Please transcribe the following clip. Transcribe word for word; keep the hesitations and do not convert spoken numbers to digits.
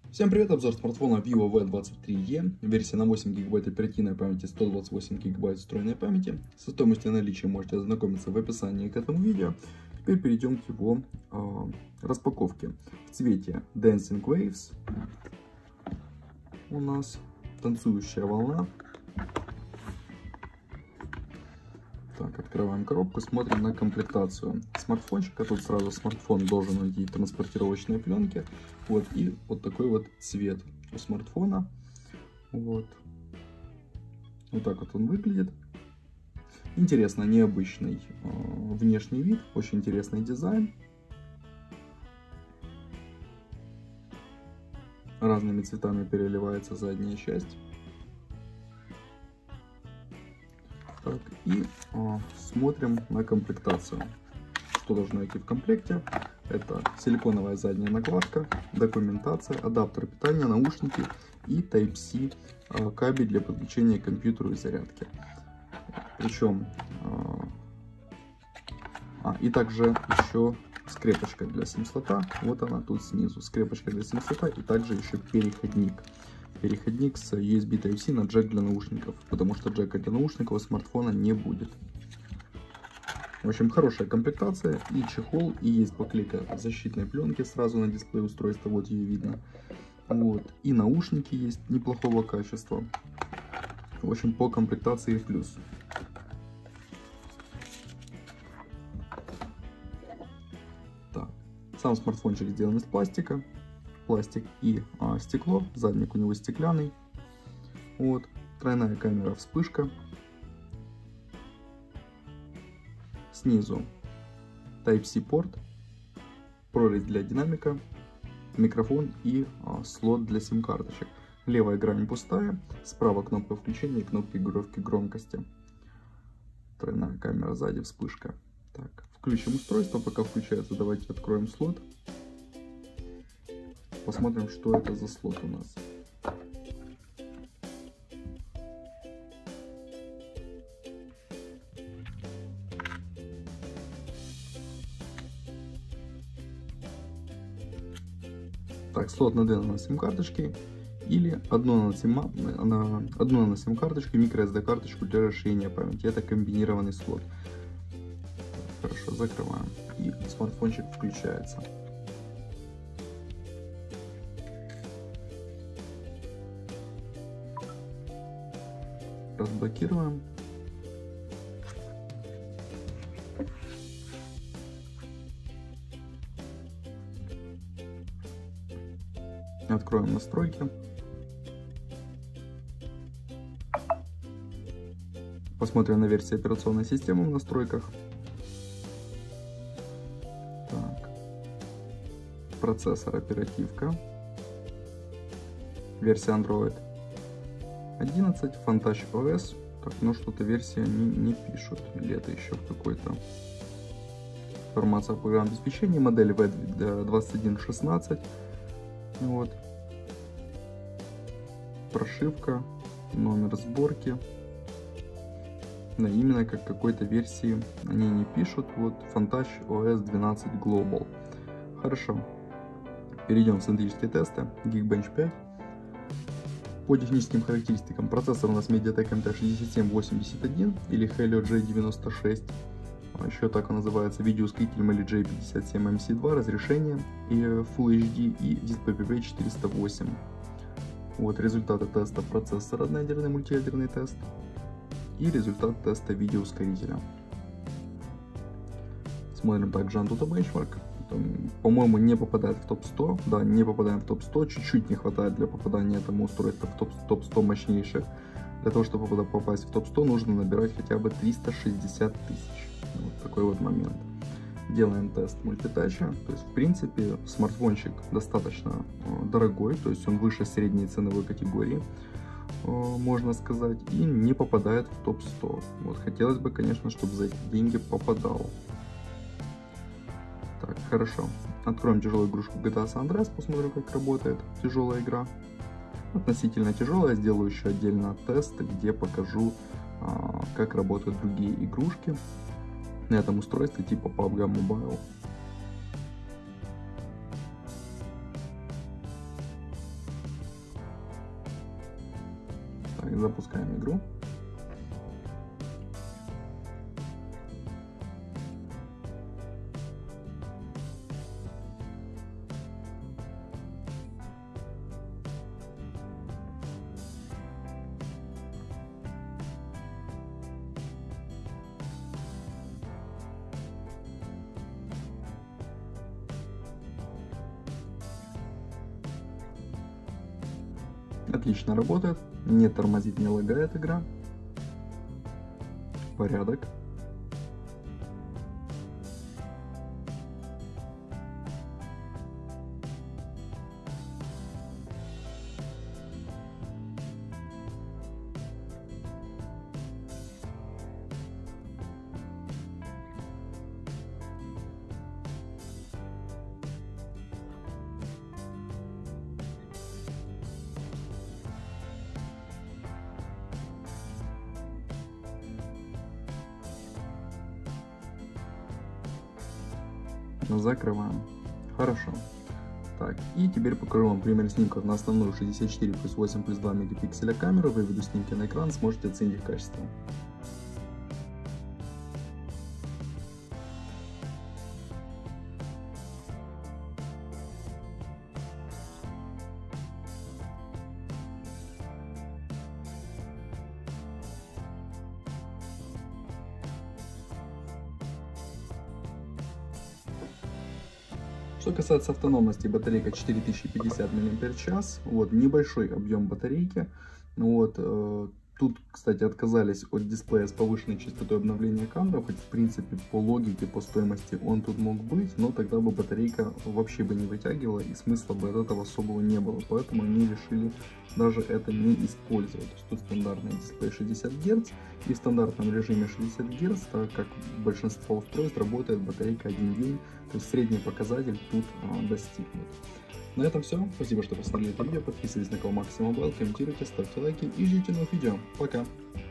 Всем привет, обзор смартфона Vivo ви двадцать три и, версия на восемь гигабайт оперативной памяти, сто двадцать восемь гигабайт встроенной памяти. Со стоимостью наличия можете ознакомиться в описании к этому видео. Теперь перейдем к его э, распаковке. В цвете Dancing Waves у нас танцующая волна. Так, открываем коробку, смотрим на комплектацию смартфончика. Тут сразу смартфон должен уйти в транспортировочной пленке. Вот, и вот такой вот цвет у смартфона. Вот. Вот так вот он выглядит. Интересно, необычный э, внешний вид, очень интересный дизайн. Разными цветами переливается задняя часть. Так, и э, смотрим на комплектацию. Что должно идти в комплекте? Это силиконовая задняя накладка, документация, адаптер питания, наушники и Type-C э, кабель для подключения к компьютеру и зарядки. Причем, э, а, и также еще скрепочка для сим-слота. Вот она тут снизу. Скрепочка для сим-слота и также еще переходник. Переходник с ю эс би Type-C на джек для наушников, потому что джека для наушников у смартфона не будет. В общем, хорошая комплектация, и чехол, и есть поклейка защитной пленки сразу на дисплее устройства, вот ее видно. Вот. И наушники есть неплохого качества. В общем, по комплектации плюс. Так. Сам смартфончик сделан из пластика. Пластик и а, стекло, задник у него стеклянный. Вот, тройная камера, вспышка. Снизу Type-C порт, прорезь для динамика, микрофон и а, слот для сим-карточек. Левая грань пустая, справа кнопка включения и кнопка регулировки громкости. Тройная камера, сзади вспышка. Так, включим устройство, пока включается, давайте откроем слот. Посмотрим, что это за слот у нас. Так, слот на две нано-сим-карточки или одну нано-сим-карточку и микро эс ди карточку для расширения памяти. Это комбинированный слот. Хорошо, закрываем. И смартфончик включается. Разблокируем. Откроем настройки. Посмотрим на версии операционной системы в настройках. Так. Процессор, оперативка. Версия Android одиннадцать, Fantouch о эс. Так, ну что-то версии они не пишут. Или это еще какой-то. Информация о программном обеспечении. Модель ви двадцать один шестнадцать. Вот. Прошивка. Номер сборки. Да, именно как какой-то версии они не пишут. Вот Fantouch о эс двенадцать Global. Хорошо. Перейдем в синтетические тесты. Geekbench пять. По техническим характеристикам процессор у нас MediaTek эм тэ шестьдесят семь восемьдесят один или Helio джей девяносто шесть. Еще так он называется, видеоускоритель эм эл джей пятьдесят семь эм си два, разрешение и Full эйч ди и дисплей пи пи четыреста восемь. Вот результаты теста процессора, одноядерный мультиядерный тест и результат теста видеоускорителя. Смотрим также Antutu Benchmark. По-моему, не попадает в топ сто. Да, не попадаем в топ сто. Чуть-чуть не хватает для попадания этому устройства в топ сто мощнейших. Для того, чтобы попасть в топ сто, нужно набирать хотя бы триста шестьдесят тысяч. Вот такой вот момент. Делаем тест мультитача. То есть, в принципе, смартфончик достаточно э, дорогой. То есть, он выше средней ценовой категории, э, можно сказать. И не попадает в топ сто. Вот, хотелось бы, конечно, чтобы за эти деньги попадал. Так, хорошо. Откроем тяжелую игрушку джи ти эй San Andreas, посмотрим, как работает тяжелая игра. Относительно тяжелая, сделаю еще отдельно тест, где покажу, а, как работают другие игрушки на этом устройстве типа пабг Mobile. Так, запускаем игру. Отлично работает, не тормозит, не лагает игра. Порядок. Закрываем. Хорошо. Так, и теперь покажу вам пример снимков на основную шестьдесят четыре плюс восемь плюс два мегапикселя камеру. Выведу снимки на экран, сможете оценить их качество. Что касается автономности, батарейка четыре тысячи пятьдесят мАч, вот, небольшой объем батарейки, вот, э, тут, кстати, отказались от дисплея с повышенной частотой обновления кадров, хоть, в принципе, по логике, по стоимости он тут мог быть, но тогда бы батарейка вообще бы не вытягивала, и смысла бы от этого особого не было, поэтому они решили даже это не использовать. То есть тут стандартный дисплей шестьдесят герц, и в стандартном режиме шестьдесят герц, так как большинство устройств работает батарейка один день, то есть средний показатель тут а, достигнут. На этом все. Спасибо, что посмотрели это видео. Подписывайтесь на канал Макс Mobile, комментируйте, ставьте лайки и ждите новых видео. Пока!